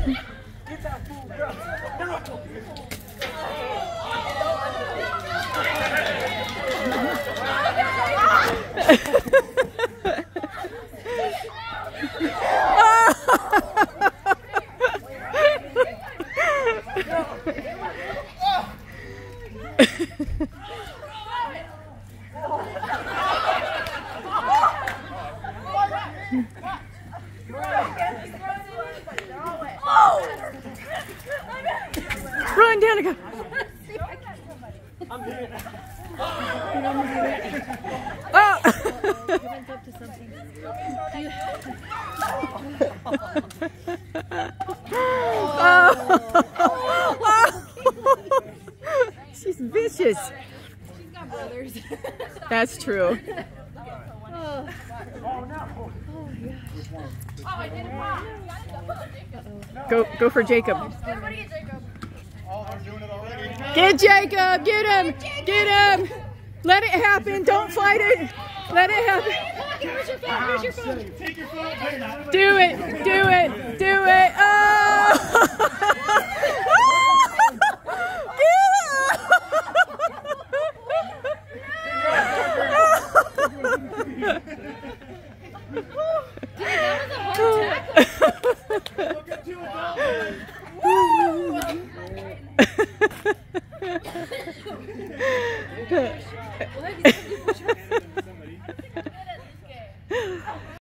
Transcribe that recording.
Get that fool, girl. Run, Danica! I'm doing it. Oh! She's vicious. She's got brothers. That's true. Oh. Oh, no. Oh, I did it wrong. Go for Jacob. Everybody get Jacob. Oh, I'm doing it already. Get Jacob! Get him! Get him! Let it happen! Don't fight it! Let it happen! Where's your phone? Where's your phone? Take your phone. Do it! Do it! Do it! Oh! That was a hard tackle. Look at you.